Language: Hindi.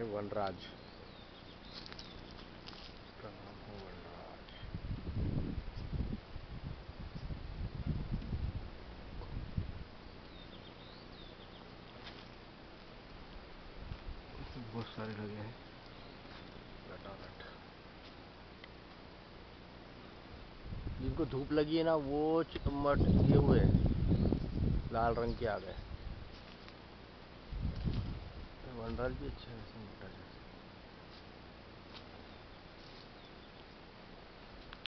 वनराज का नाम है वनराज। बहुत सारे लगे हैं लटालट। जिनको धूप लगी है ना वो मट ये हुए लाल रंग के आ गए। वनराज भी अच्छा है, ऐसा मोटा